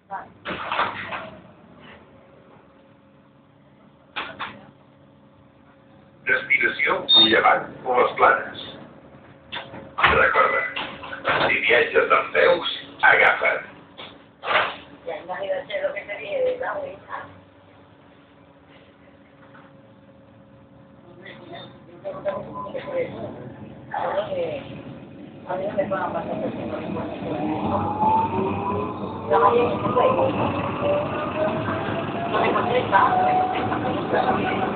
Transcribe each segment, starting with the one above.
Destinació Llevant o les Planes. Recorda, si viatges amb peus, agafa't. Ya imagínate lo que sería de la vuelta. A mí no me pagan bastante tiempo. La mayoría se fue. No me contesta, no me contesta.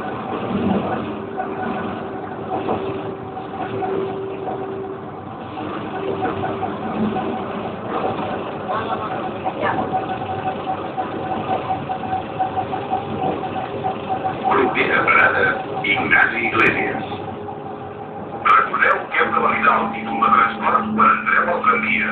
Propera parada, Ignasi Iglesias. Recordeu que hem de validar el títol de transport quan entrem al tramvia.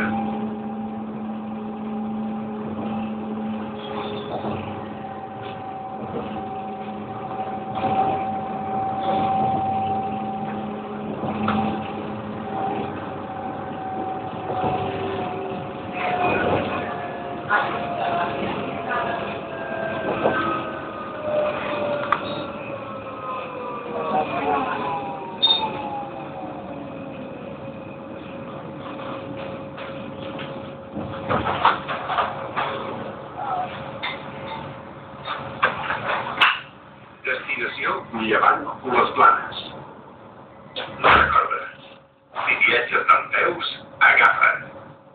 Destinació Llevant o les Planes. Recorda, si viatges dempeus, agafa't.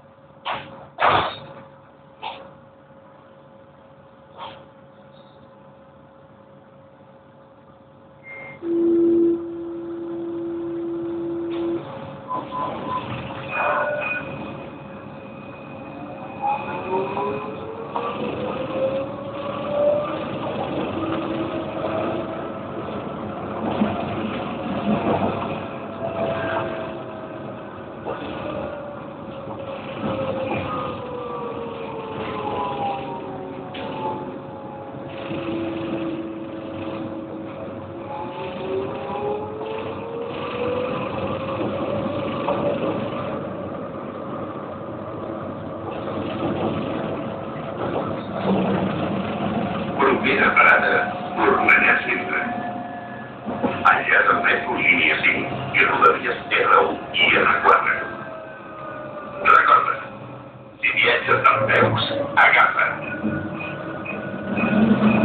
Propera parada, Cornellà Centre. Enllaç amb metro línia 5 i rodalies R1 i R4. Recorda, si viatges dempeus, agafa't.